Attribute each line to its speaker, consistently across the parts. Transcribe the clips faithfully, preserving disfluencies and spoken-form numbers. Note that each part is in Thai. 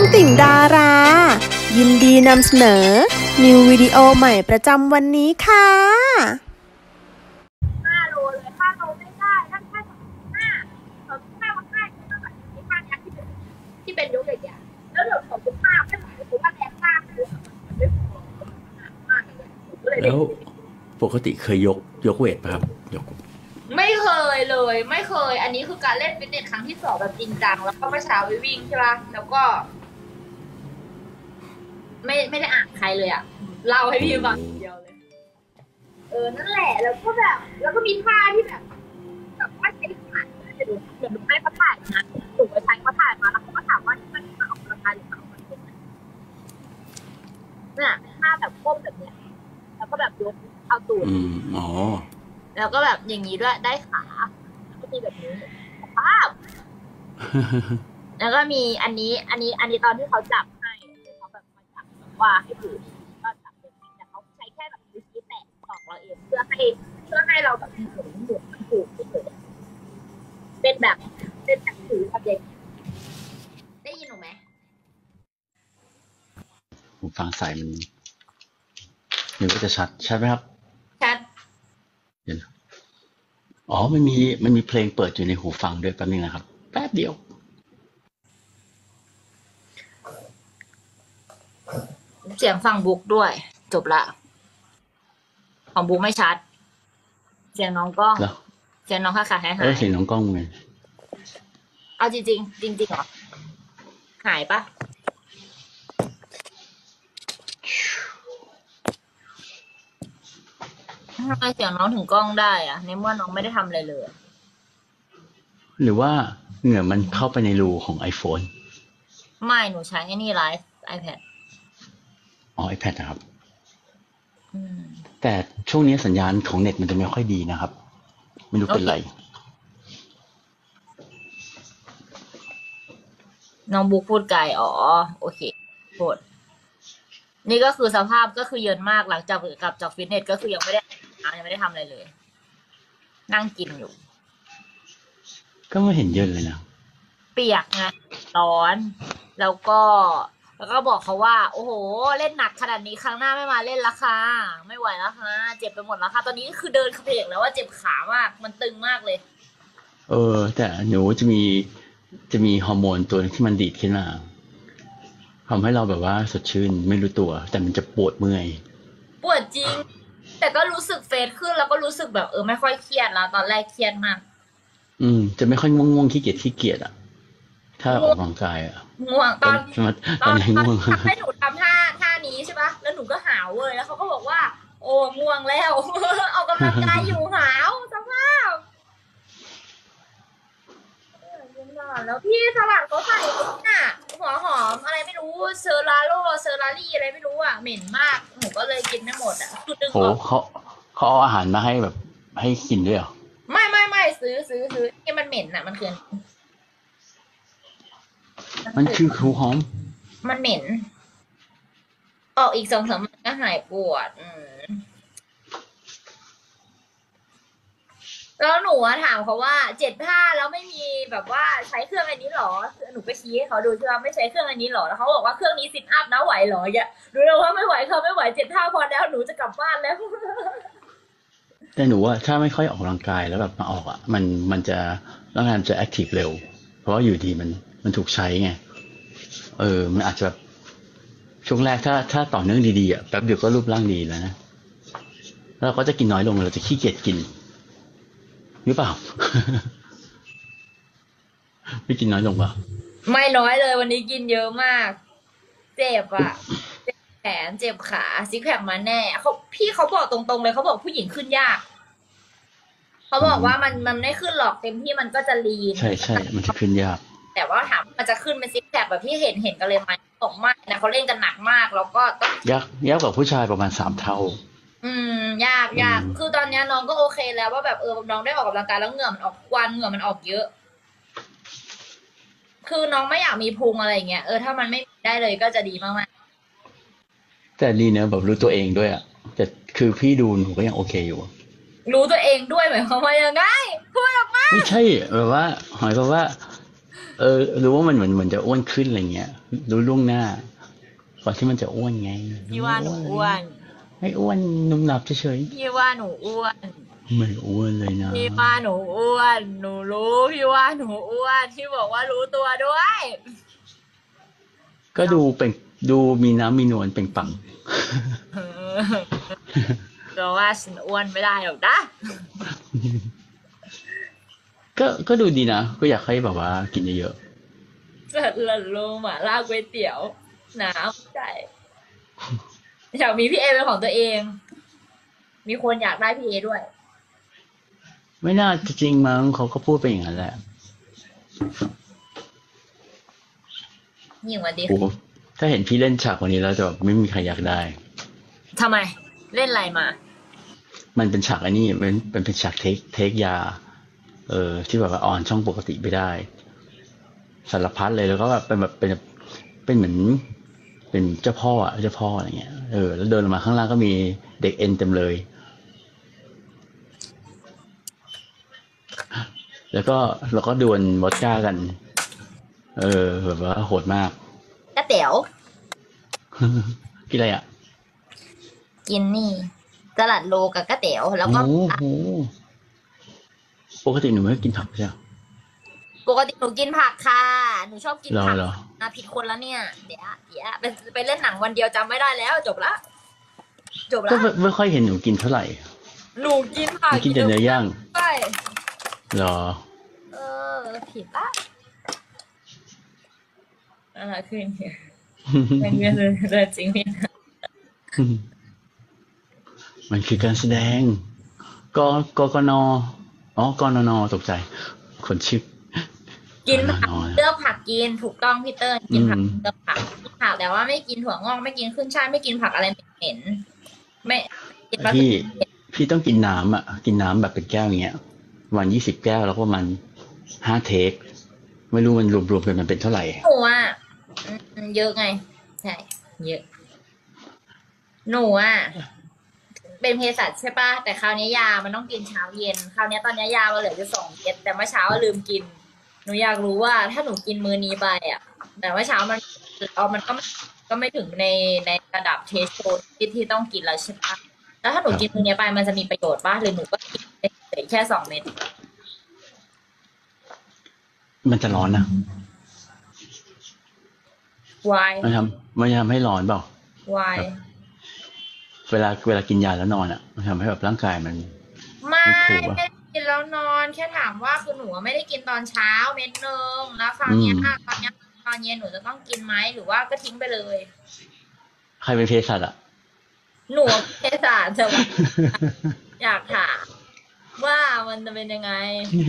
Speaker 1: ติ่งดารายินดีนำเสนอนิววิดีโอใหม่ประจำวันนี้ค่ะ
Speaker 2: ห้าโลเลยห้าโลไม่ได้ถ้าแค่สองห้าสองห้าวันได้ก็แบบที่ห้านี้ที่เป็นที่เป็นยกใหญ่ๆแล้วเดี๋ยวสองห้าแค่หมายถึงว่าแรงมากคือมันไม่พอมากเลย
Speaker 3: แล้วปกติเคยยกยกเวทป่ะครับยก
Speaker 2: ไม่เคยเลยไม่เคยอันนี้คือการเล่นฟิตเนสครั้งที่สองแบบจริงจังแล้วก็เมื่อเช้าไปวิ่งใช่ป่ะแล้วก็ไม่ไม่ได้อ่านใครเลยอ่ะเล่าให้พี่ฟังเดียวเลยเออนั่นแหละแล้วก็แบบแล้วก็มีท่าที่แบบแบบว่าใช้ขาเดี๋ยวเดี๋ยวดูให้เขาถ่ายนะถูกไปใช้เขาถ่ายมาแล้วเขาก็ถามว่าที่มันมาออกกำลังกายหรือมาออกกำลังกายเนี่ยท่าแบบก้มแบบเนี้ยแล้วก็แบบยกเอาตูด
Speaker 3: อ๋อ
Speaker 2: แล้วก็แบบอย่างนี้ด้วยได้ขาก็มีแบบนี้ภาพแล้วก็มีอันนี้อันนี้อันนี้ตอนที่เขาจับให้เขาแบบมาจับว่าให้ถือก็จับเป็นแต่เขาใช้แค่แบบนิ้วชี้แตะสองเราเองเพื่อให้เพื่อให้เราแบบมีส่วนหมุนมันถูกที่สุดเป็นแบบเป็นแบบถือแบบอย่างนี้ได้ยินหนูไหม
Speaker 3: ผมฟังสายมันนึกว่าจะชัดชัดไหมครับ
Speaker 2: ชัด
Speaker 3: อ๋อมันมีมันมีเพลงเปิดอยู่ในหูฟังด้วยแป๊บนึงนะครับแป๊บเดียว
Speaker 2: เสียงฟังบุ๊กด้วยจบละของบุ๊กไม่ชัดเสียงน้องกล้องเสียงน้องค่ะค่ะหายหาย
Speaker 3: เสียงน้องกล้องไง
Speaker 2: เอาจริงจริงจริงจริงเหรอหายปะทำไมเสียงน้องถึงกล้องได้อะในเมื่อน้องไม่ได้ทำอะไรเลย
Speaker 3: หรือว่าเหงื่อมันเข้าไปในรูของ iPhone
Speaker 2: ไม่หนูใช้ไอ้นี่ไลฟ์ iPad
Speaker 3: อ๋อ iPad นะครับแต่ช่วงนี้สัญญาณของเน็ตมันจะไม่ค่อยดีนะครับไม่รู้เป็นไร
Speaker 2: น้องบุ๊กพูดไกลอ๋อโอเคโทษนี่ก็คือสภาพก็คือเยินมากหลังจากกลับจากฟิตเนสก็คือยังไม่ได้ยังไม่ได้ทำอะไรเลยนั่งกินอยู่
Speaker 3: ก็ไม่เห็นเยินเลยนะ
Speaker 2: เปียกไงร้อนแล้วก็แล้วก็บอกเขาว่าโอ้โหเล่นหนักขนาดนี้ครั้งหน้าไม่มาเล่นละค่ะไม่ไหวแล้วค่ะเจ็บไปหมดแล้วค่ะตอนนี้ก็คือเดินเพลกแล้วว่าเจ็บขามากมันตึงมากเลย
Speaker 3: เออแต่หนูจะมีจะมีฮอร์โมนตัวที่มันดีดขึ้นมาทำให้เราแบบว่าสดชื่นไม่รู้ตัวแต่มันจะปวดเมื่อย
Speaker 2: ปวดจริงแต่ก็รู้สึกเฟซขึ้นแล้วก็รู้สึกแบบเออไม่ค่อยเครียดแล้วตอนแรกเครียดมาก
Speaker 3: อืมจะไม่ค่อยง่วงๆขี้เกียจขี้เกียจอ่ะถ้าออกกำลังกายอ่ะ
Speaker 2: ง่วงตอน
Speaker 3: ตอนนี้ง่วง
Speaker 2: ให้หนูทำท่าท่านี้ใช่ปะแล้วหนูก็หาวเลยแล้วเขาก็บอกว่าโอ้ง่วงแล้วออกกำลังกายอยู่หาวสภาพแล้วพี่สลัดเขาใส่น่ะหัวหอมอะไรไม่รู้เซอร์ราโลเซอร์รารี่อะไรไม่รู้อ่ะเหม็นมากหนูก็เลยกินไม่หมดอ่ะคือดึง
Speaker 3: โหเขาเขาเอาอาหารมาให้แบบให้กินด้วยเหรอ
Speaker 2: ไม่ไม่ไม่ซื้อซื้อซื้อที่มันเหม็นอ่ะมันคือ
Speaker 3: มันคือคูหอม
Speaker 2: มันเหม็นออกอีกสองสามวันก็หายปวดอืมแล้วหนูถามเขาว่าเจ็ดท่าแล้วไม่มีแบบว่าใช้เครื่องอันนี้หรอหนูไปชี้ให้เขาดูใช่ไหมไม่ใช้เครื่องอันนี้หรอแล้วเขาบอกว่าเครื่องนี้ซิทอัพนะไหวหรออย่าดูแล้วว่าไม่ไหวเขาไม่ไหวเจ็ดท่าพอแล้วหนูจะกลับบ้านแล้ว
Speaker 3: แต่หนูว่าถ้าไม่ค่อยออกกำลังกายแล้วแบบมาออกอ่ะมันมันจะร่างกายจะแอคทีฟเร็วเพราะว่าอยู่ดีมันมันถูกใช้ไงเออมันอาจจะแบบช่วงแรกถ้าถ้าต่อเนื่องดีๆอ่ะแป๊บเดียวก็รูปร่างดีแล้วนะแล้วเราก็จะกินน้อยลงเราจะขี้เกียจกินหรือเปล่า ไม่กินน้อยลงป่ะ
Speaker 2: ไม่น้อยเลยวันนี้กินเยอะมากเจ็บอ่ะเจ็บแขนเจ็บขาซิกแพคมาแน่เขาพี่เขาบอกตรงๆเลยเขาบอกผู้หญิงขึ้นยากเขาบอกว่ามันมันไม่ขึ้นหรอกเต็มที่มันก็จะลีน
Speaker 3: ใช่ใช่มันจะขึ้นยาก
Speaker 2: แต่ว่าถามมันจะขึ้นเป็นซิกแพคแบบที่เห็นเห็นกันเลยไหมบอกไม่นะเขาเล่นกันหนักมากแล้วก็ต้อง
Speaker 3: ยากยากกว่าผู้ชายประมาณสามเท่า
Speaker 2: อืมยากยากคือตอนนี้น้องก็โอเคแล้วว่าแบบเออน้องได้ออกกำลังกายแล้วเหงื่อมันออกควันเหงื่อมันออกเยอะคือน้องไม่อยากมีพุงอะไรเงี้ยเออถ้ามันไม่ได้เลยก็จะดีมาก
Speaker 3: ๆแต่ดีเนอะแบบรู้ตัวเองด้วยอ่ะแต่คือพี่ดูหนูก็ยังโอเคอยู่
Speaker 2: รู้ตัวเองด้วยหมายความว่ายังไงพูดออกมา
Speaker 3: ไม่ใช่แบบว่าหมายความว่าเออรู้ว่ามันเหมือนเหมือนจะอ้วนขึ้นอะไรเงี้ยรู้ล่วงหน้าก่อนที่มันจะอ้วนไง
Speaker 2: พี่ว่าหนูอ้วน
Speaker 3: ไม่อ้วนนุ่มหนับเฉย
Speaker 2: พี่ว่าหนูอ้วน
Speaker 3: ๆไม่อ้วนเลยนะ
Speaker 2: พี่ว่าหนูอ้วนหนูรู้พี่ว่าหนูอ้วนที่บอกว่ารู้ตัวด้วย
Speaker 3: ก็ดูเป็นดูมีน้ำมีนวลเป็นปัง
Speaker 2: เพราะว่าฉันอ้วนไม่ได้หรอกนะ
Speaker 3: ก็ก็ดูดีนะก็อยากให้แบบว่ากินเยอะ
Speaker 2: ๆจะหลั่นลงหม่าล่าก๋วยเตี๋ยวน้ำใจอยากมีพี่เอเป็นของตัวเองมีคนอยากได้พี่เอด้วย
Speaker 3: ไม่น่าจะจริงมั้งเขาก็พูดไปอย่างนั้นแหละ
Speaker 2: ยิ่งวันดี
Speaker 3: ถ้าเห็นพี่เล่นฉากวันนี้แล้วจะแบบไม่มีใครอยากได้
Speaker 2: ทำไมเล่นอะไรมา
Speaker 3: มันเป็นฉากอันนี้เป็นเป็นเป็นฉากเทคเทคยาเออที่แบบว่าออนช่องปกติไม่ได้สารพัดเลยแล้วก็แบบเป็นแบบเป็นเป็นเหมือนเป็นเจ้าพ่ออ่ะเจ้าพ่ออะไรเงี้ยเออแล้วเดินลงมาข้างล่างก็มีเด็กเอ็นเต็มเลยแล้วก็เราก็ดวลวอดก้ากันเออแบบว่าโหดมาก
Speaker 2: กระเตี๋ยว
Speaker 3: กินอะไรอ่ะ
Speaker 2: กินนี่สลัดโลกับกระเตี๋ยวแล้วก็
Speaker 3: ปกติหนูไม่กินผักใช่ไหม
Speaker 2: ปกติหนูกินผักค่ะหนูชอบกินผักนะผิดคนแล้วเนี่ยเดี๋ยวเดี๋ยวไปไปเล่นหนังวันเดียวจำไม่ได้แล้วจบละจบละ
Speaker 3: ก็ไม่ค่อยเห็นหนูกินเท่าไหร่
Speaker 2: หนูกินผัก
Speaker 3: กินแต่เนื้อย่าง
Speaker 2: ใช่
Speaker 3: หรอ
Speaker 2: เออผิดละอะไรขึ้นเนี่ยมันเงี้ยเลยจริงไหม
Speaker 3: มันคือการแสดงกกกนอ๋อกนนตกใจคนชื่อ
Speaker 2: กินผักเลือกผักกินถูกต้องพี่เติ้ลกินผักเลือกผักผักแต่ว่าไม่กินถั่วงอกไม่กินขึ้นช่ายไม่กินผักอะไรเหม็นไม่
Speaker 3: พี่พี่ต้องกินน้ำอ่ะกินน้ำแบบเป็นแก้วอย่างเงี้ยวันยี่สิบแก้วแล้วก็มันห้าเทคไม่รู้มันรวมๆกันมันเป็นเท่าไหร่
Speaker 2: หนูอ่ะเยอะไงใช่เยอะหนูอ่ะเป็นเภสัชใช่ป่ะแต่คราวนี้ยามันต้องกินเช้าเย็นคราวนี้ตอนนี้ยาเราเหลือจะสองเม็ดแต่เมื่อเช้าลืมกินหนูอยากรู้ว่าถ้าหนูกินมื้อนี้ไปอ่ะแต่ว่าเช้ามันเอามันก็ก็ไม่ถึงในในระดับเทสโทที่ที่ต้องกินแล้วใช่ป่ะแล้วถ้าหนูกินมื้อนี้ไปมันจะมีประโยชน์ป่ะหรือหนูก็กินได้แค่สองเม็ด
Speaker 3: มันจะร้อนนะ
Speaker 2: วาย
Speaker 3: มันทำมันทำให้ร้อนเปล่
Speaker 2: าวาย
Speaker 3: เวลาเวลากินยาแล้วนอนอ่ะมันทำให้แบบร่างกายมัน
Speaker 2: ไม่ไม่ได้กินแล้วนอนแค่ถามว่าคือหนูไม่ได้กินตอนเช้าเม็ดนึงแล้วคราวนี้ตอนนี้ตอนเย็นหนูจะต้องกินไหมหรือว่าก็ทิ้งไปเลย
Speaker 3: ใครเป็นเภสัชอ่ะ
Speaker 2: หนูเภสัชจะอยากถามว่ามันจะเป็นยังไง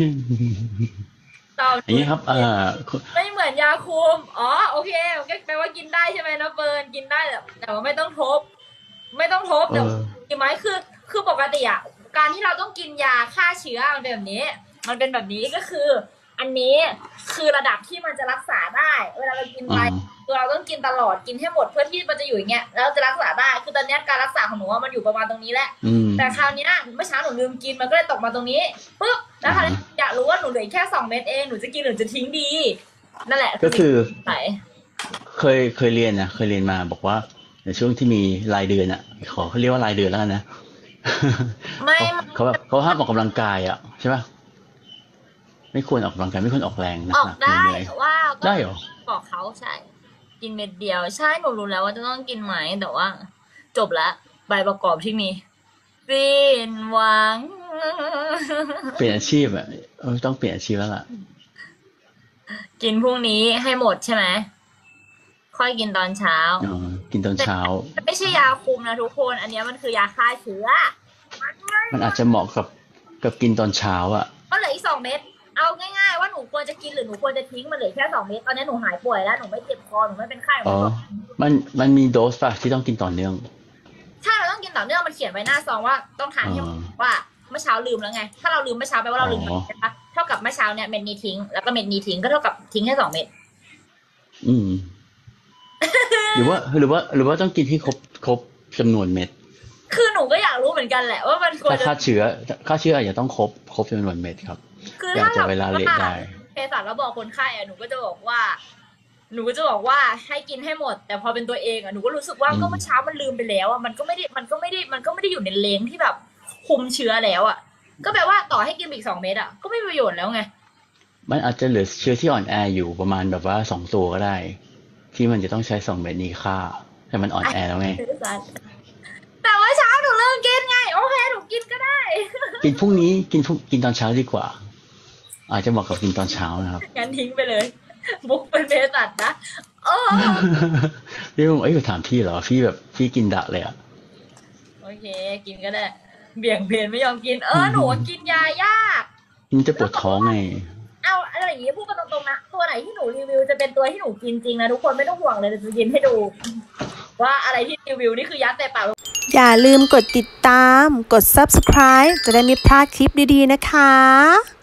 Speaker 3: ตอนนี้ครับเออ
Speaker 2: ไม่เหมือนยาคุมอ๋อโอเคก็แปลว่ากินได้ใช่ไหมนะเฟิร์นกินได้แต่แต่ว่าไม่ต้องทบไม่ต้องทบแต่กินไหมคือคือปกติอ่ะการที่เราต้องกินยาฆ่าเชื้อมันเป็นแบบนี้มันเป็นแบบนี้ก็คืออันนี้คือระดับที่มันจะรักษาได้เวลาเรากินไปตัวเราต้องกินตลอดกินให้หมดเพื่อที่มันจะอยู่อย่างเงี้ยแล้วจะรักษาได้คือตอนนี้การรักษาของหนูมันอยู่ประมาณตรงนี้แหละแต่คราวนี้เมื่อเช้าหนูลืมกินมันก็เลยตกมาตรงนี้ปุ๊บแล้วคราวนี้อยากรู้ว่าหนูเหลือแค่สองเม็ดเองหนูจะกินหรือจะทิ้งดีนั่นแหละ
Speaker 3: ก็คือเคยเคยเรียนนะเคยเรียนมาบอกว่าในช่วงที่มีรายเดือนอ่ะขอเขาเรียกว่ารายเดือนแล้วกันนะ
Speaker 2: ไม่
Speaker 3: เขาแบบเขาห้ามออกกำลังกายอ่ะใช่ป่ะไม่ควรออกกำลังกายไม่ควรออกแรงนะ
Speaker 2: ออกได้ว่า
Speaker 3: ได้เหรอ
Speaker 2: บอกเขาใช่กินเม็ดเดียวใช่หนูรู้แล้วว่าจะต้องกินไหมแต่ว่าจบละใบประกอบที่มีสิ้นหวัง
Speaker 3: เปลี่ยนอาชีพอ่ะเออต้องเปลี่ยนอาชีพแล้วล่ะ
Speaker 2: กินพรุ่งนี้ให้หมดใช่ไหมค่อยกินตอนเช้า
Speaker 3: อ๋อกินตอนเช้า
Speaker 2: ไม่ใช่ยาคุมนะทุกคนอันนี้มันคือยาฆ่าเชื้อ
Speaker 3: มันอาจจะเหมาะกับกับกินตอนเช้าอ่ะ
Speaker 2: ก็เหลืออีกสองเม็ดเอาง่ายๆว่าหนูควรจะกินหรือหนูควรจะทิ้งมันเหลือแค่สองเม็ดตอนนี้หนูหายป่วยแล้วหนูไม่เจ็บคอหนูไม่เป็นไข้
Speaker 3: อ๋อมันมันมีโดสป่ะที่ต้องกินต่อเนื่อง
Speaker 2: ใช่เราต้องกินต่อเนื่องมันเขียนไว้หน้าซองว่าต้องทานให้ว่าเมื่อเช้าลืมแล้วไงถ้าเราลืมเมื่อเช้าแปลว่าเราลืมนะคะเท่ากับเมื่อเช้าเนี่ยเม็ดนี้ทิ้งแล้วก็เม็ดนี้ทิ้งก็เท่ากับทิ้งแค่สองเม็ด
Speaker 3: อืมหรือว่าหรือว่าหรือว่าต้องกินที่ครบครบจำนวนเม็ด
Speaker 2: คือหนูก็อยากรู้เหมือนกันแหละว่ามันควร
Speaker 3: จะฆ่าเชื้อฆ่าเชื้ออาจจะต้องครบครบจำนวนเม็ดครับอยากจะเวลาเลทได้
Speaker 2: เภสัชแล้วบอกคนไข้อะหนูก็จะบอกว่า หนูก็จะบอกว่าให้กินให้หมด แต่พอเป็นตัวเองอะหนูก็รู้สึกว่าก็เมื่อเช้ามันลืมไปแล้วอะมันก็ไม่ได้มันก็ไม่ได้มันก็ไม่ได้อยู่ในเลนที่แบบคุมเชื้อแล้วอะก็แปลว่าต่อให้กินอีกสองเม็ดอะก็ไม่มีประโยชน์แล้วไง
Speaker 3: มันอาจจะเหลือเชื้อที่อ่อนแออยู่ประมาณแบบว่าสองตัวก็ได้ ที่มันจะต้องใช้สองเม็ดนี้ฆ่าแต่มันอ่อนแอแล้วไง
Speaker 2: แต่ว่าเช้าหนูเริ่มกินไงโอเคหนูกินก็ได้
Speaker 3: กินพรุ่งนี้กินพรุ่งกินตอนเช้าดีกว่า อาจจะเหมาะกับกินตอนเช้านะครับ
Speaker 2: งั้นทิ้งไปเลยมุกเป็นเภสัชนะเออ
Speaker 3: พี่บอกเอ้ยถามพี่เหรอพี่แบบพี่กินดะเลยอะ
Speaker 2: โอเค กินก็ได้เบี่ยงเบนไม่ยอมกิน เออหนูกินยายาก
Speaker 3: มันจะปวดท้องไง
Speaker 2: เอาอะไรอย่างงี้พูดกันตรงๆนะตัวไหนที่หนูรีวิวจะเป็นตัวที่หนูกินจริงนะทุกคนไม่ต้องห่วงเลยจะกินให้ดู ว่าอะไรที่รีวิวนี่คือยัดใส่ปาก
Speaker 1: อย่าลืมกดติดตาม กด ซับสไครบ์ จะได้ไม่พลาดคลิปดีๆนะคะ